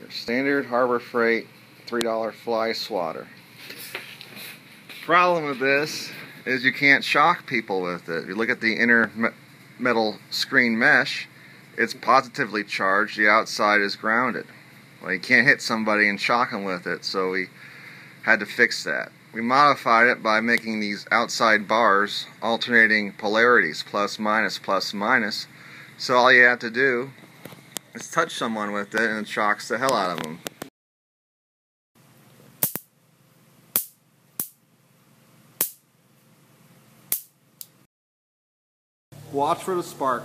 Standard Harbor Freight $3 fly swatter. Problem with this is you can't shock people with it. You look at the inner metal screen mesh, it's positively charged, the outside is grounded. Well, you can't hit somebody and shock them with it, so we had to fix that. We modified it by making these outside bars alternating polarities, plus minus, plus minus. So all you have to do is touch someone with it and it shocks the hell out of them. Watch for the spark.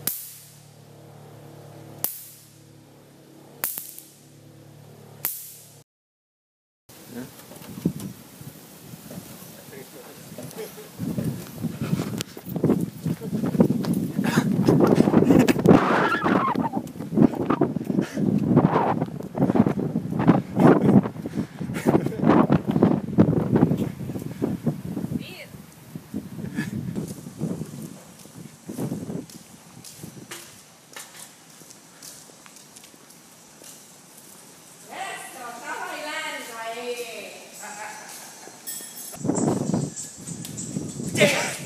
Yeah. Damn!